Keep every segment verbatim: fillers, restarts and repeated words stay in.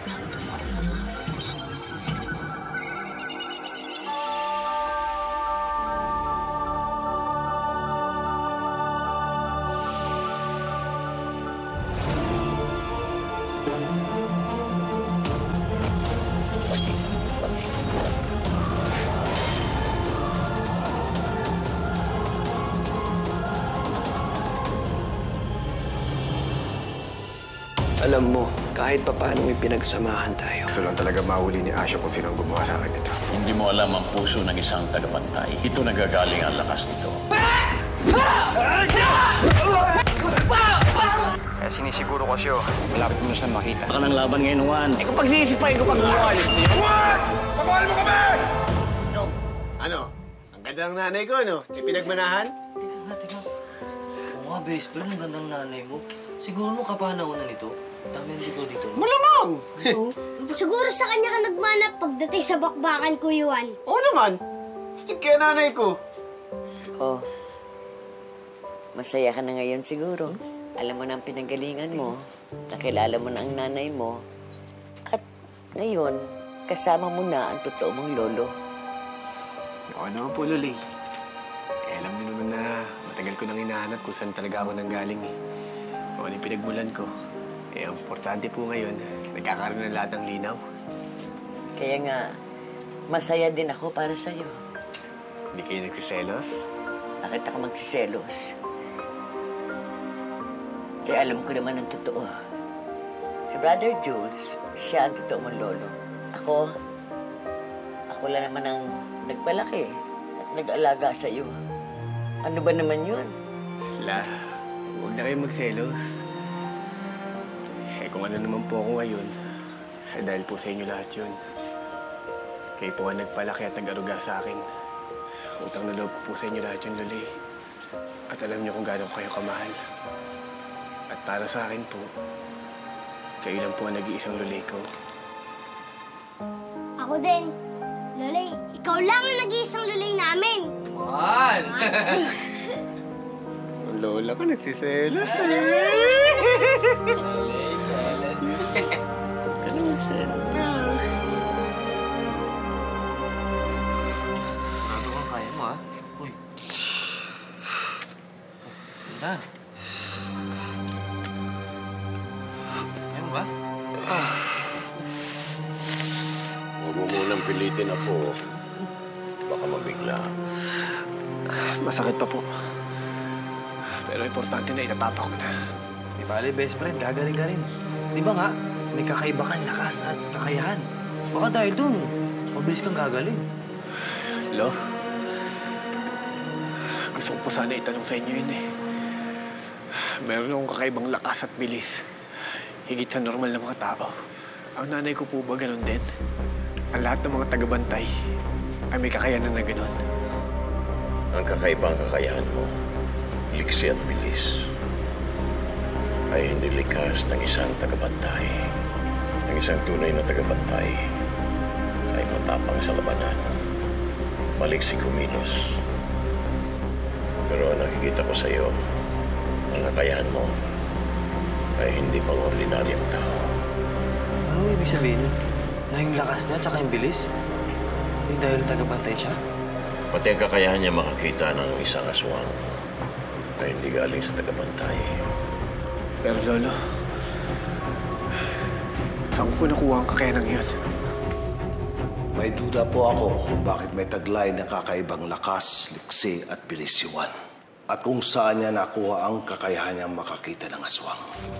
Alam mo, kahit pa paano may pinagsamahan tayo. Gusto lang talaga mahuli ni Asha kung sino ang gumawa sa akin ito. Hindi mo alam ang puso ng isang tagapantay. Ito nagagaling ang lakas nito. Kaya sinisiguro ko siya, malapit mo na siya makita. Baka ng laban ngayon, Juan. Eh kung pagsisipay ko pag gumawa siya. Juan! Pabawal mo kami! Yo, ano? Ang ganda ng nanay ko, ano? Di pinagmanahan? Teka nga, teka. Oo nga, best friend, ang ganda ng nanay mo. Siguro nung kapanaw na nito, dami ang ligaw dito. No? Malamang! Oo. Siguro sa kanya ka nagmana pagdating sa bakbakan, Kuyuan. Oo naman. Stig kaya nanay ko. Oh, masaya ka na ngayon siguro. Alam mo na ang pinanggalingan mo. Nakilala mo na ang nanay mo. At ngayon, kasama mo na ang totoo mong lolo. Oo naman po, Loli. Kaya alam niyo naman na matagal ko nang hinahanap kung saan talaga ako nanggaling eh. Kung ano yung pinagmulan ko. Eh, ang importante po ngayon, nagkakaroon ng lahat ng linaw. Kaya nga, masaya din ako para sa'yo. Hindi kayo nagsiselos? Bakit ako magsiselos? Eh, alam ko naman ang totoo. Si Brother Jules, siya ang totoo mong lolo. Ako, ako lang naman ang nagpalaki at nag-alaga sa'yo. Ano ba naman yun? La, huwag na kayong magselos. Eh, kung ano naman po ako ngayon, eh, dahil po sa inyo lahat yun. Kayo po ang nagpalaki at nag-aruga sa akin. Utang na loob po sa inyo lahat yun, Loli. At alam niyo kung gaano ko kayo kamahal. At para sa akin po, kayo lang po ang nag-iisang Loli ko. Ako din. Lolay, ikaw lang ang nag-iisang lolay namin. Juan! Ang lola ko nagsiselos. Lolay, Lolay. Huwag ka na magselos. Bago kang kaya mo, ha? Uy. Ganda. Kaya mo ba? Huwag mo munang pilitin ako. Baka mabigla. Masakit pa po. Pero importante na itatapa ko na. Di bale, best friend, gagaling ka rin. Di ba nga, may kakaiba kang lakas at kakayahan. Baka dahil dun, mas mabilis kang gagaling. Lo, gusto ko po sana itanong sa inyo yun eh. Meron akong kakaibang lakas at bilis. Higit sa normal na mga tao. Ang nanay ko po ba ganun din? Ang lahat ng mga tagabantay ay may kakayanan na ganun. Ang kakaibang kakayahan mo, liksi at bilis, ay hindi likas ng isang tagabantay. Ang isang tunay na tagabantay ay matapang sa labanan, maliksi kumilos. Pero nakikita ko sa iyo, ang kakayahan mo ay hindi pang ordinaryong tao. Ano ibig sabihin nun? Na yung lakas niya at yung bilis? Hindi dahil tagabantay siya? Pati ang kakayahan niya makakita ng isang aswang ay hindi galing sa tagabantay. Pero Lolo, saan ko nakuha ang kakayanan yun? May duda po ako kung bakit may taglay na kakaibang lakas, liksi at bilis si Juan. At kung saan niya nakuha ang kakayahan niyang makakita ng aswang.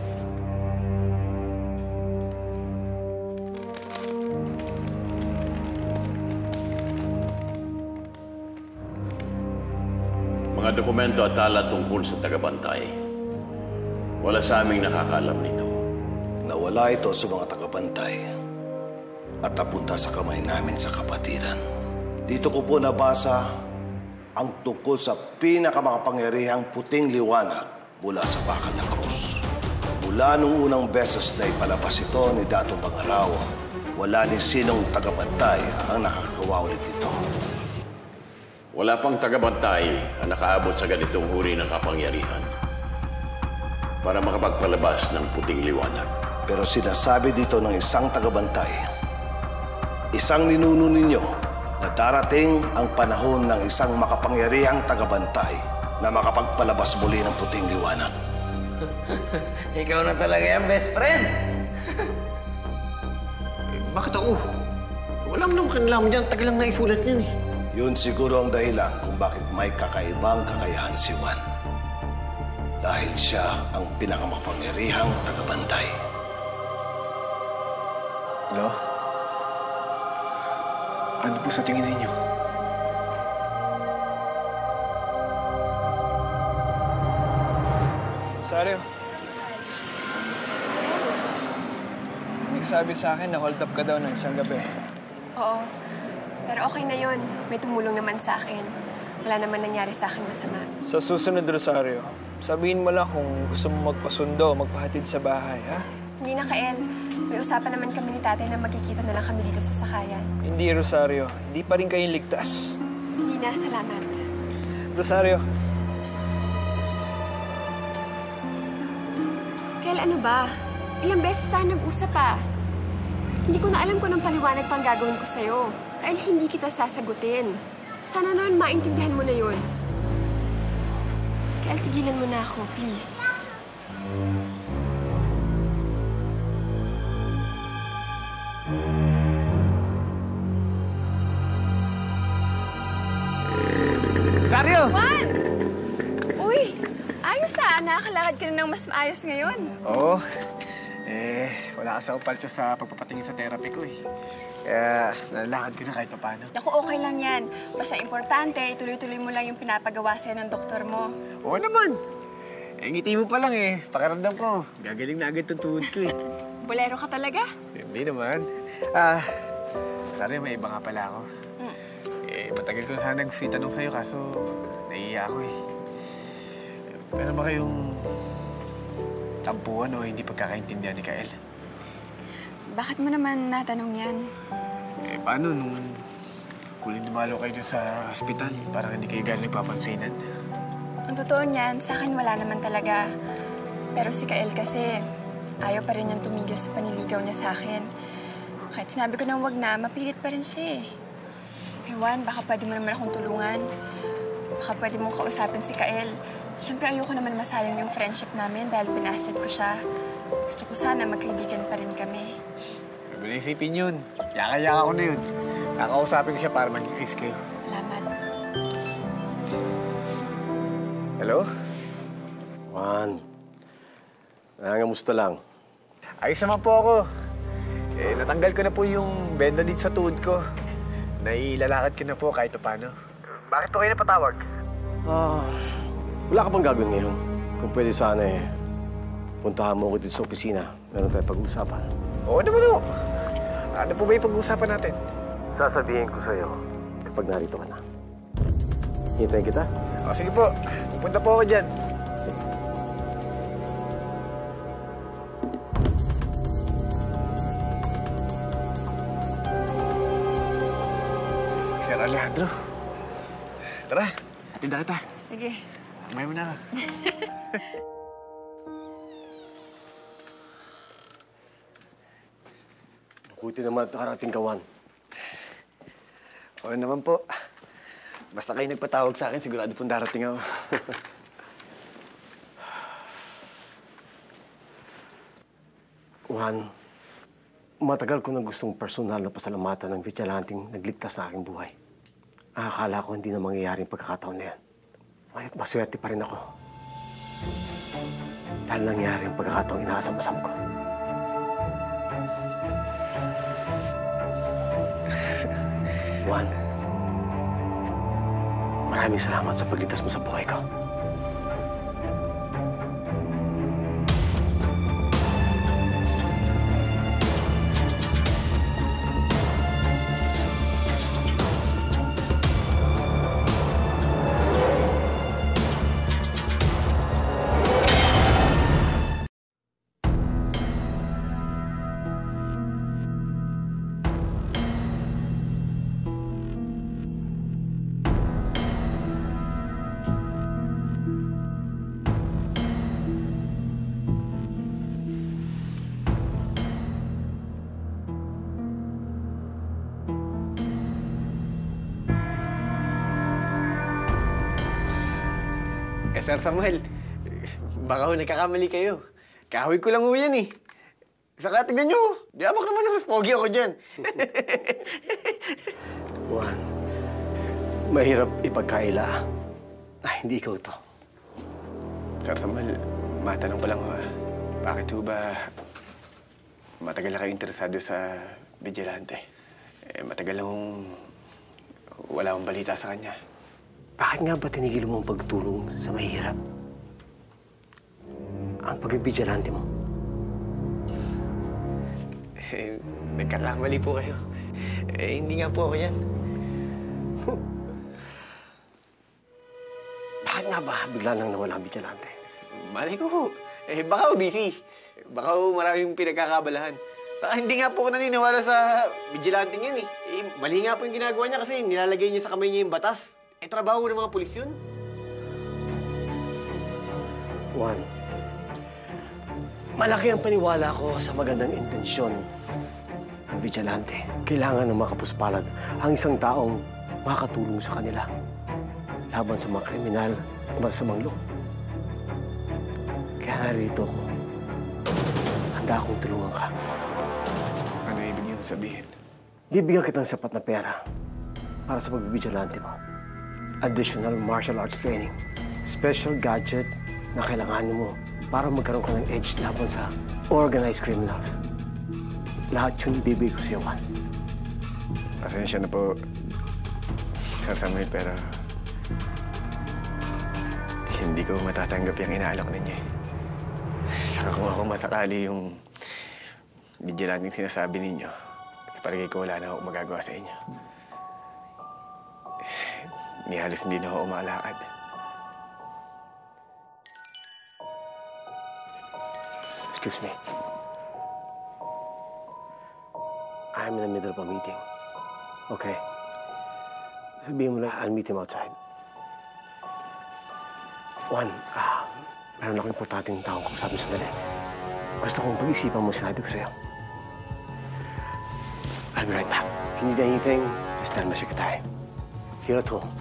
Mga dokumento at tala tungkol sa tagabantay. Wala sa aming nakakaalam nito. Nawala ito sa mga tagabantay at napunta sa kamay namin sa kapatiran. Dito ko po nabasa ang tungkol sa pinakamakapangyarihang puting liwanag mula sa Bakal na Cruz. Mula nung unang beses na ipalabas ito ni Dato Bangaraw, wala ni sinong tagabantay ang nakakagawa ulit ito. Wala pang tagabantay ang nakaabot sa ganitong uri ng kapangyarihan para makapagpalabas ng puting liwanag. Pero sinasabi dito ng isang tagabantay, isang ninuno ninyo na darating ang panahon ng isang makapangyarihang tagabantay na makapagpalabas muli ng puting liwanag. Ikaw na talaga yan, best friend. Eh, bakit ako? Wala mo naman kinalaman dyan. Tagal lang naisulat niyan eh. Yun siguro ang dahilan kung bakit may kakaibang kakayahan si Juan. Dahil siya ang pinakamakapangyarihang tagabantay. Lo? Ano po sa tingin ninyo? Rosario. Nagsabi sa akin na hold up ka daw ng isang gabi. Oo. Pero okay na yon. May tumulong naman sa akin. Wala naman nangyari sa akin masama. Sa susunod, Rosario, sabihin mo lang kung gusto mo magpasundo o magpahatid sa bahay, ha? Hindi na, Kael. May usapan naman kami ni tatay na magkikita na lang kami dito sa sakayan. Hindi, Rosario. Hindi pa rin kayong ligtas. Hindi na, salamat. Rosario. Kael, ano ba? Ilang beses tayo nag-usap pa. Hindi ko na alam kung anong paliwanag pang gagawin ko sa'yo. Kael, hindi kita sasagutin. Sana naman maintindihan mo na yun. Kael, tigilan mo na ako, please. Rosario! Juan! Uy! Ayos ah! Nakakalakad ka na ng mas maayos ngayon. Oo. Eh, wala kasi akong palcho sa pagpapatingin sa therapy ko eh. Kaya nalalakad ko na kahit paano. Naku, okay lang yan. Basta importante, ituloy-tuloy mo lang yung pinapagawa sa'yo ng doktor mo. Oo naman. Eh, ngiti mo pa lang eh. Pakiramdam ko. Gagaling na agad yung tuhod ko eh. Bolero ka talaga? Hindi naman. Ah, sorry, may iba nga pala ako. Mm. Eh, matagal ko na sana gusto itanong sa'yo kaso naiiya ako eh. Meron ba kayong tampuan o hindi pagkakaintindihan ni Kael? Bakit mo naman natanong yan? Eh, paano nung huling dumalo kayo dun sa hospital? Parang hindi kayo galing nagpapansinan. Ang totoo niyan, sa akin wala naman talaga. Pero si Kael kasi, ayaw pa rin niyang tumigil sa paniligaw niya sa akin. Kahit sinabi ko nang wag na, mapilit pa rin siya eh. Eh, Juan, baka pwede mo naman akong tulungan. Baka pwede mong kausapin si Kael. Siyempre, ayoko naman masayang yung friendship namin dahil pinasted ko siya. Gusto ko sana magkaibigan pa rin kami. Huwag mo na isipin yun. Yaka-yaka ko na yun. Kakausapin ko siya para maging ace kayo. Salamat. Hello? Juan, nangangamusta lang. Ayos naman po ako. Eh, natanggal ko na po yung benda dito sa tuhod ko. Nailalakad ko na po kahit paano. Bakit po kayo napatawag? Ah, wala ka bang gagawin ngayon? Kung pwede sana eh, puntahan mo ako dito sa opisina. Meron tayo pag-uusapan. Oo naman o. Ano po ba yung pag-uusapan natin? Sasabihin ko sa'yo kapag narito ka na. Hintayin kita? O, sige po. Pupunta po ako dyan. Sir Alejandro. Tara, atinda kita. Sige. May mo na ka. Buti naman at nakarating ka, Juan. Oo naman po. Basta kayo nagpatawag sa akin, sigurado pong darating ako. Juan, matagal ko na gustong personal na pasalamatan ng vigilanteng nagligtas sa aking buhay. Akala ko hindi na mangyayari ang pagkakataon na yan. Ngunit maswerte pa rin ako. Dahil nangyari ang pagkakataong inaasam-asam ko. Juan, maraming salamat sa pagligtas mo sa buhay ko. Sir Samuel, baka ho nagkakamali kayo. Kahoy ko lang ho yan eh. Saka tignan nyo, di amak naman mas pogi ako dyan. Juan, mahirap ipagkaila na hindi ikaw to. Sir Samuel, matanong pa lang ho. Bakit ho ba matagal na kayo interesado sa vigilante? Eh, matagal lang wala akong balita sa kanya. Bakit nga ba tinigil mo ang pagtulong sa mahirap? Ang pag-vigilante mo? Eh, nagkakamali po kayo. Eh, hindi nga po ako yan. Bakit nga ba bigla nang nawala ang vigilante? Malay ko ho. Eh, baka ho busy. Baka ho maraming pinagkakabalahan. Saka hindi nga po ako naniniwala sa vigilante yan eh. Eh, mali nga po yung ginagawa niya kasi nilalagay niya sa kamay niya yung batas. Eh, trabaho ng mga pulis yun. Juan, malaki ang paniwala ko sa magandang intensyon ng vigilante. Kailangan ng makapuspalad ang isang taong makakatulong sa kanila laban sa mga kriminal o masamang loob. Kaya narito ako. Handa akong tulungan ka. Ano ibig niyo sabihin? Bibigyan kitang sapat na pera para sa pag-vigilante mo. Additional martial arts training. Special gadget na kailanganin mo para magkaroon ka ng edge laban sa organized criminals. Lahat yun ibibigay ko sa iyo, Juan. Pasensya na po, Sir Samuel, pero hindi ko matatanggap yung inaalok ninyo eh. Saka kung ako matakali yung vigilante sinasabi ninyo, palagay ko wala na ako magagawa sa inyo. Ni halos hindi na ako umalakad. Excuse me. I'm in the middle of a meeting. Okay. Sabihin mo na, I'll meet him outside. Juan, ah, meron akong importanteng taong kausapin sandali. Gusto kong pag-isipan mo sinabi ko sa'yo. I'll be right back. If you need anything, just tell my secretary. Here at home.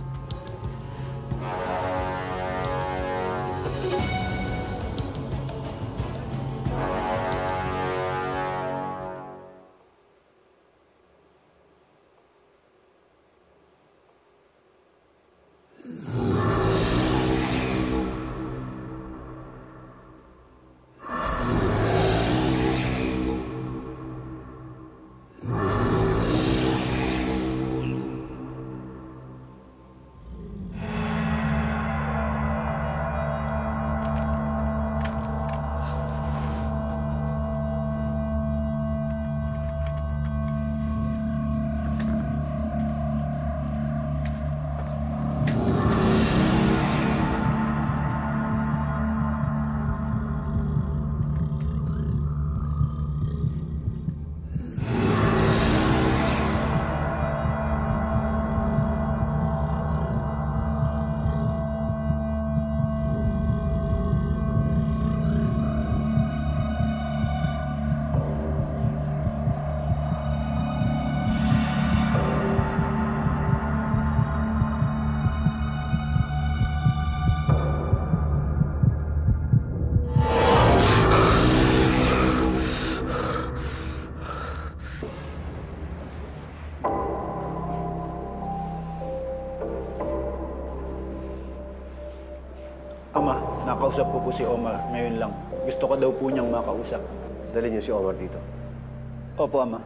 Ama, nakausap ko po si Omar ngayon lang. Gusto ko daw po niyang makausap. Dali niyo si Omar dito. Opo, Ama.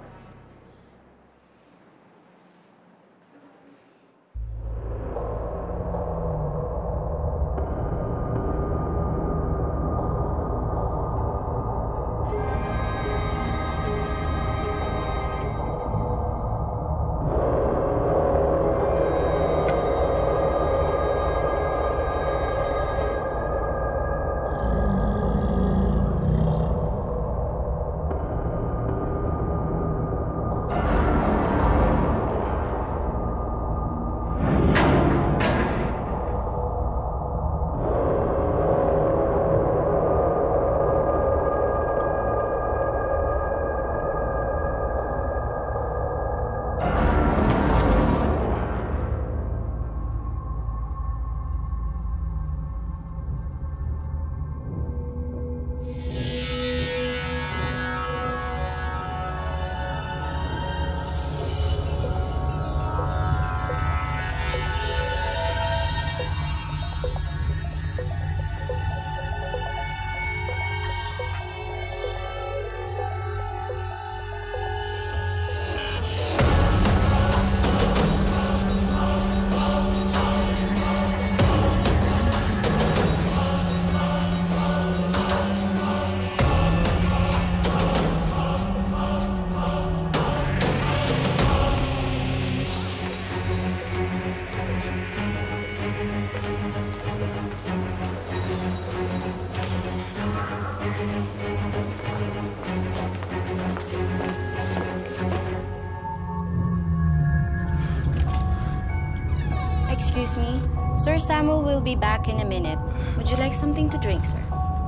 Excuse me? Sir Samuel will be back in a minute. Would you like something to drink, sir?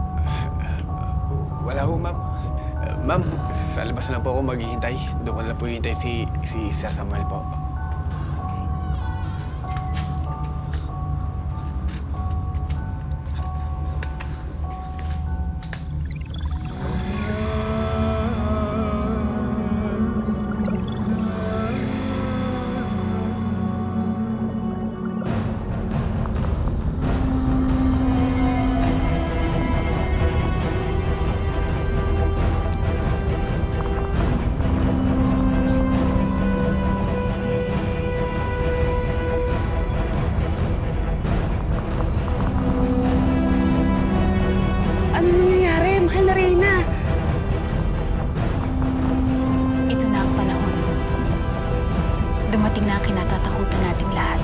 Wala ho, ma'am. Uh, ma'am, sa labas na lang po ako maghihintay. Doon ko na lang po hihintay si, si Sir Samuel po. Dumating na ang kinatatakutan nating lahat.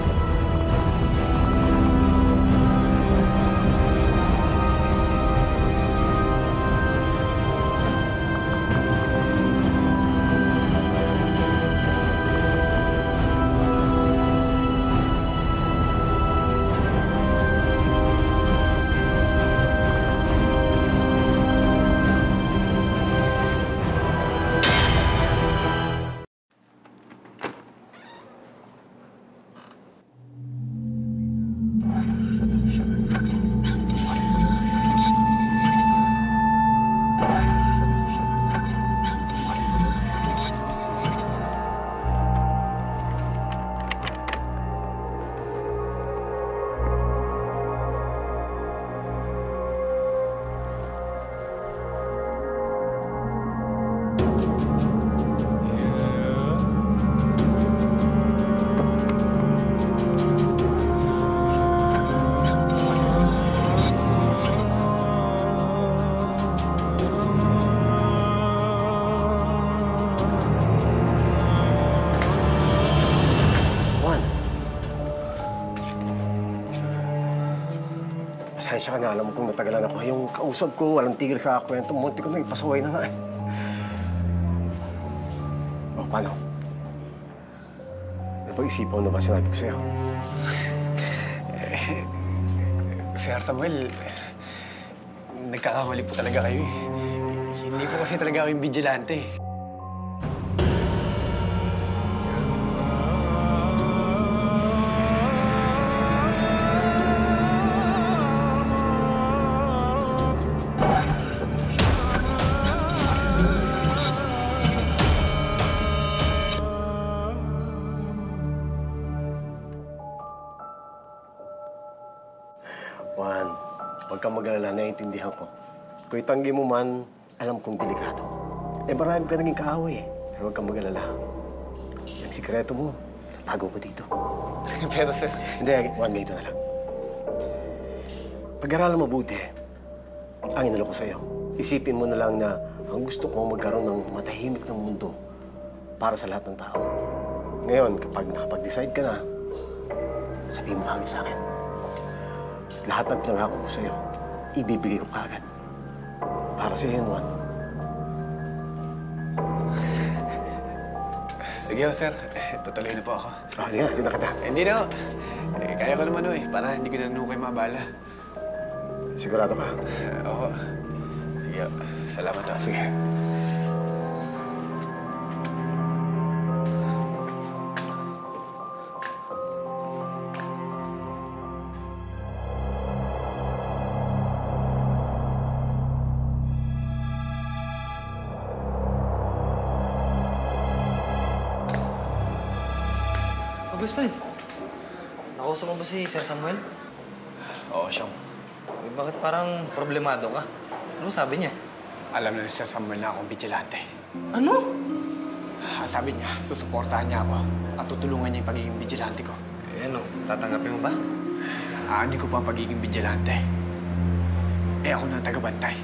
Pasensya ka na, alam mo kung natagalan ako. Yung kausap ko, walang tigil ka kwento. Munti ko na ipasaway na nga eh. O, paano? Napag-isipan mo na ba sinabi ko sa'yo? Eh, Sir Samuel, nagkakamali po talaga kayo eh. Hindi po kasi talaga ako yung vigilante eh. Juan, huwag kang mag-alala, naiintindihan ko. Kung itanggi mo man, alam kong delikado. Eh, marami ka naging kaaway eh. Pero huwag kang mag-alala. Yung sikreto mo, tatago ko dito. Pero sir... Hindi, Juan, ganito na lang. Pag-aralan mabuti, ang inalo ko sa'yo. Isipin mo na lang na ang gusto ko magkaroon ng matahimik ng mundo para sa lahat ng tao. Ngayon, kapag nakapag-decide ka na, sabihin mo kagad sa akin. Lahat ng pinangako ko sa'yo, ibibigay ko kagad. Para sa'yo yun, Juan. Sige, sir. Eh, tutuloy na po ako. Ah, hindi na, hindi na kita. Eh, hindi na. Eh, kaya ko naman, eh. Para hindi ko na naman kayo mabala. Sigurado ka? Uh, oo. Sige, salamat ah. Sige. Oh, best friend. Nakausap mo ba si Sir Samuel? Oo, siyang. Eh, bakit parang problemado ka? Ano sabi niya? Alam na ni Sir Samuel na akong vigilante. Ano? Ah, sabi niya, susuportahan niya ako at tutulungan niya yung pagiging vigilante ko. Eh, ano? Tatanggapin mo ba? Aanin ko pa ang pagiging vigilante. Eh, ako na ang tagabantay.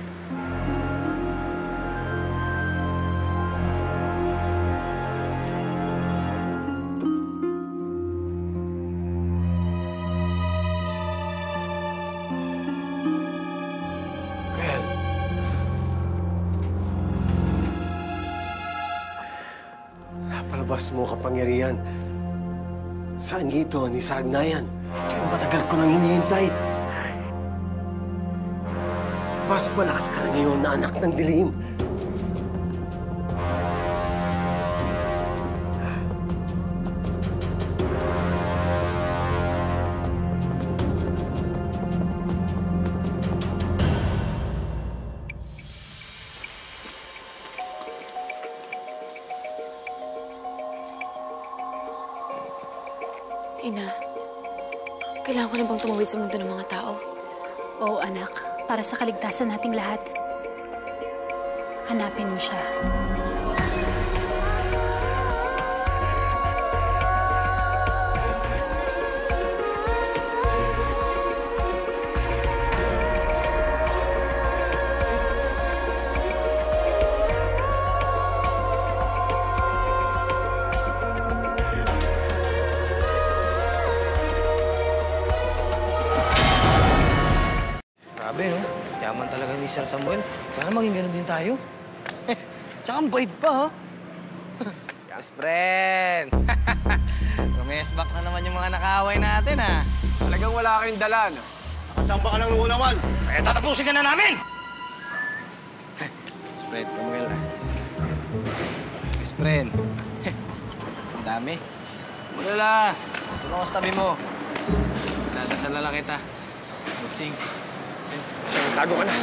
Napalabas mo kapangyarihan sa anito ni Saragnayan. Kaya matagal ko nang hinihintay. Mas malakas ka na ngayon na anak ng dilim. Ina, kailangan ko na bang tumawid sa mundo ng mga tao? Oo, anak. Para sa kaligtasan nating lahat. Hanapin mo siya. Grabe, no? Yaman talaga ni Sir Samuel. Sana maging ganun din tayo. Tsaka ang bait pa, ha? Best friend! Kumesbak na naman yung mga nakaaway natin, ha? Talagang wala kayong dala, no? Nakasamba ka ng lunawan. Kaya tatapusin ka na namin! Best friend, Samuel, ha? Best friend. Ang dami. Mulala! Tulong ko sa tabi mo. Dadasal na lang kita. Magsing. Siyang tago ka na.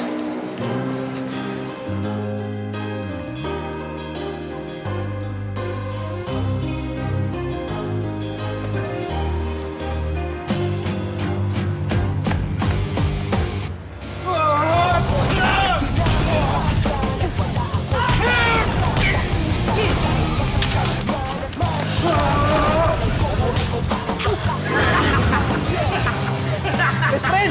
Best friend!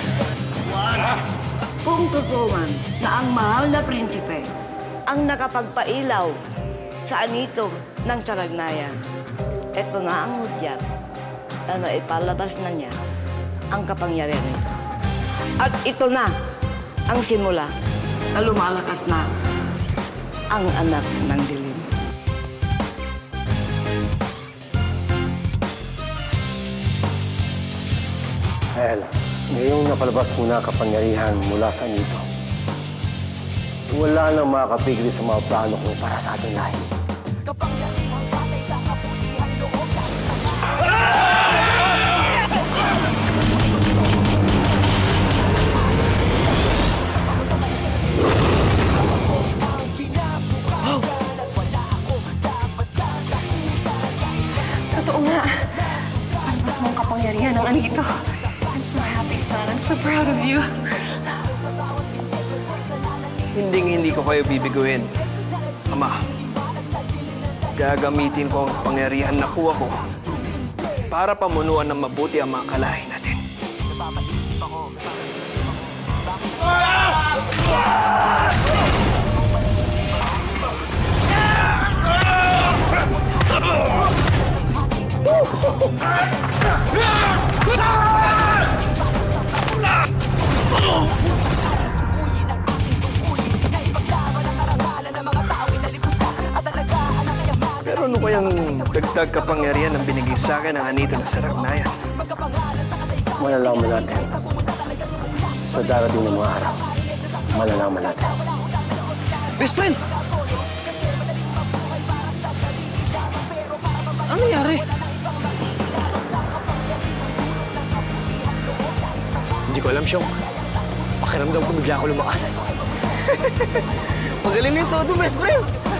Kung totoo man na ang mahal na prinsipe ang nakapagpailaw sa anito ng Saragnaya, ito na ang hudyat na naipalabas na niya ang kapangyarihan nito. At ito na ang simula na lumalakas na ang anak ng dilim. El, ngayong napalabas mo na kapangyarihan mula sa anito, wala nang makakapigil sa mga plano ko para sa ating lahi. Totoo nga. Palabas mong kapangyarihan ng anito. I'm so happy, son. I'm so proud of you. Hinding-hindi ko kayo bibiguin. Ama, gagamitin ko ang kapangyarihan na kuha ko para pamunuan ng mabuti ang mga kalahi natin. Napapaisip ako. Pero ano kayang dagdag kapangyarihan ang binigay sa akin ng anito ng Saragnaya? Malalaman natin sa darating ng mga araw. Malalaman natin. Best friend! Ano nangyari? Hindi ko alam, Syong. Pakiramdam ko bigla ako lumakas. Magaling nito, do best friend!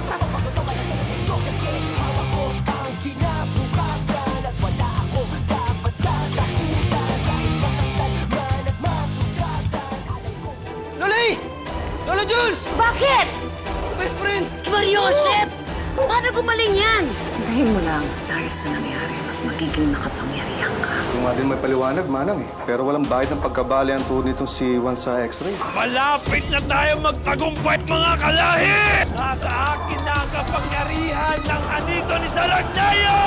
Lolay! Lola Jules! Bakit? Sa best friend! Mariosep! Paano gumaling yan? Hintayin mo lang dahil sa nangyari, mas magiging makapangyarihan ka. Kung nga din may paliwanag, manang eh. Pero walang bahid ng pagkabali ang tuhod nitong si Juan sa X-ray. Malapit na tayo magtagumpay, mga kalahi! Nasa akin na ang kapangyarihan ng anito ni Saragnaya!